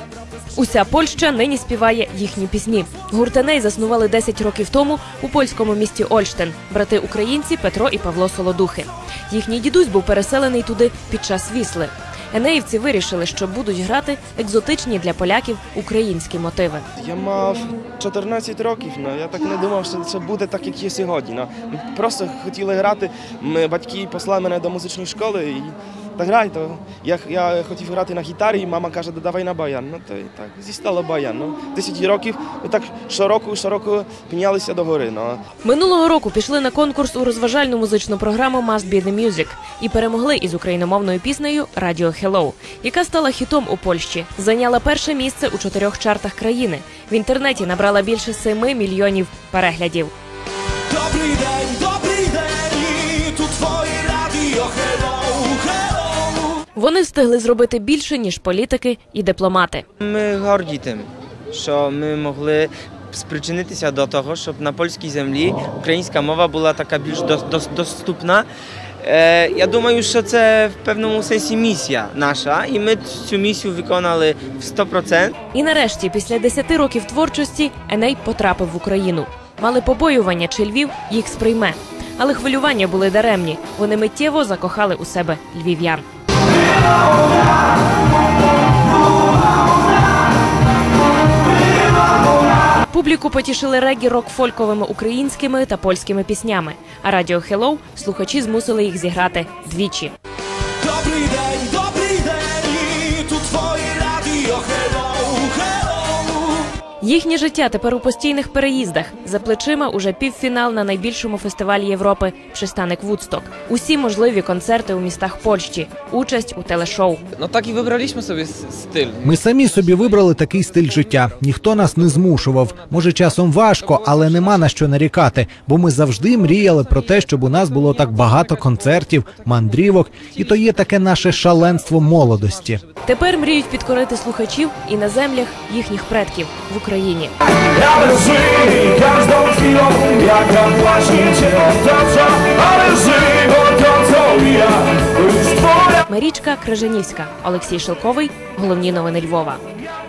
Уся Польща нині співає їхні пісні. Гурт «Еней» заснували 10 років тому у польському місті Ольштен. Брати-українці Петро і Павло Солодухи. Їхній дідусь був переселений туди під час Вісли. Енеївці вирішили, що будуть грати екзотичні для поляків українські мотиви. Я мав 14 років, я так не думав, що це буде так, як є сьогодні. Ми просто хотіли грати, батьки послали мене до музичної школи і так грай, то я хотів грати на гітарі, і мама каже, давай на баян. То і так, зістало баян. 10 років, і так щороку піднялися до гори. Минулого року пішли на конкурс у розважальну музичну програму «Must be the Music» і перемогли із україномовною піснею «Radio Hello», яка стала хітом у Польщі. Зайняла перше місце у 4 чартах країни. В інтернеті набрала більше 7 мільйонів переглядів. Добрий день, тут твоє радіо Hello. Вони встигли зробити більше, ніж політики і дипломати. Ми горді тим, що ми могли спричинитися до того, щоб на польській землі українська мова була така більш доступна. Я думаю, що це в певному сенсі місія наша, і ми цю місію виконали в 100%. І нарешті, після 10 років творчості, «Еней» потрапив в Україну. Мали побоювання, чи Львів їх сприйме. Але хвилювання були даремні. Вони миттєво закохали у себе львів'ян. Публіку потішили регі рок-фольковими українськими та польськими піснями. А «Радіо Hello» слухачі змусили їх зіграти двічі. Добрий день, тут твоє радіо Hello. Їхнє життя тепер у постійних переїздах. За плечима уже півфінал на найбільшому фестивалі Європи «Przystanek Woodstock». Усі можливі концерти у містах Польщі, участь у телешоу. Так і вибралися собі стиль. Ми самі собі вибрали такий стиль життя. Ніхто нас не змушував. Може, часом важко, але нема на що нарікати. Бо ми завжди мріяли про те, щоб у нас було так багато концертів, мандрівок. І то є таке наше шаленство молодості. Тепер мріють підкорити слухачів і на землях їхніх предків в Україні. Марічка Крижанівська, Олексій Шелковий. Головні новини Львова.